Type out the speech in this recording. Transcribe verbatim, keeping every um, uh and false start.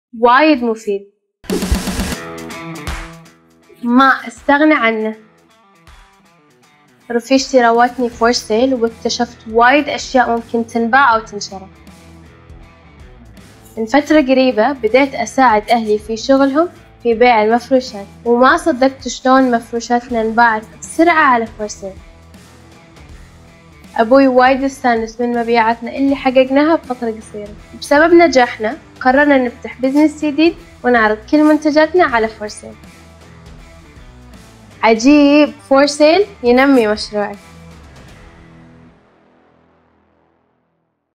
وايد مفيد ما استغنى عنه. رفيجتي راوتني فور سيل واكتشفت وايد أشياء ممكن تنباع أو تنشرى. من فترة قريبة بديت أساعد أهلي في شغلهم في بيع المفروشات، وما صدقت شلون مفروشاتنا انباعت بسرعة على فور سيل. أبوي وايد استانس من مبيعاتنا اللي حققناها بفترة قصيرة. بسبب نجاحنا قررنا نفتح بزنس جديد ونعرض كل منتجاتنا على فور سيل. عجيب، فور سيل ينمي مشروعك.